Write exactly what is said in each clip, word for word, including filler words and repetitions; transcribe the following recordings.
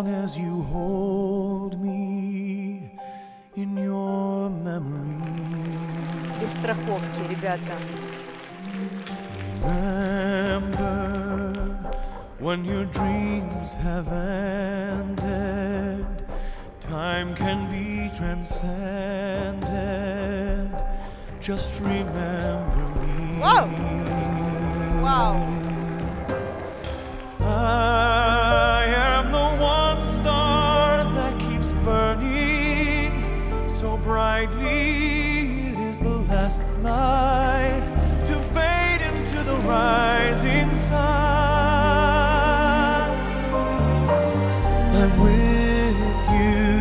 long as you hold me in your memory. Без страховки, ребята. Remember when your dreams have ended, time can be transcended. Just remember me. Wow! Wow! I am the one star that keeps burning so brightly. It is the last light to fade into the rising sun. I'm with you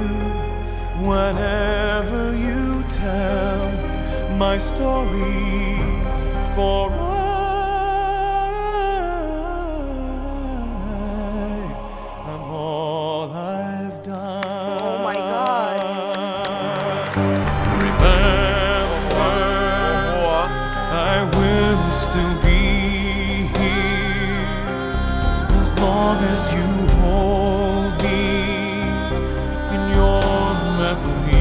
whenever you tell my story, for I, I'm all I've done. Oh my God. Remember, I will still be here as long as you hold me in your memory.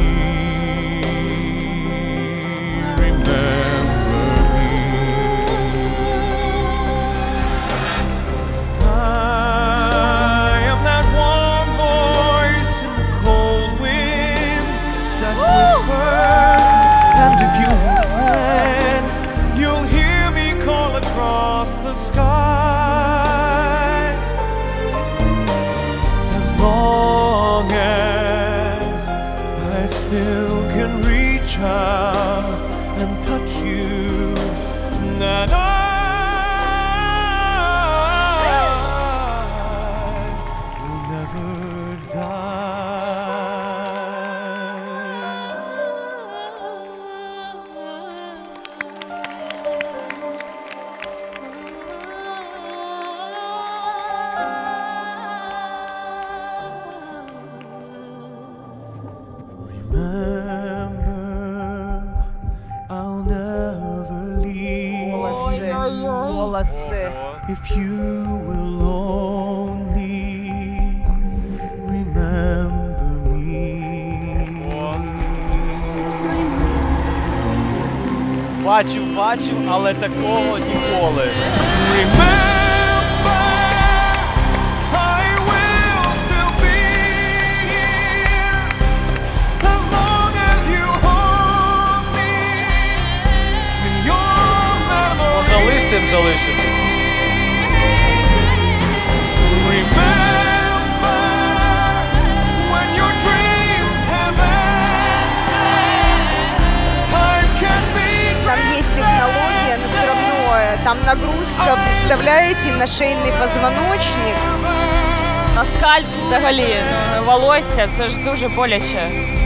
Still can reach out and touch you, and I will never if you will only remember me. Бачу, бачу, але такого ніколи. Remember, I will still be here as long as you hold me in your memory. Можна лисим залишитись. Там есть технология, но все равно там нагрузка, представляете, на шейний позвоночник. На скальп взагалі, ну, волосся, це ж дуже боляче.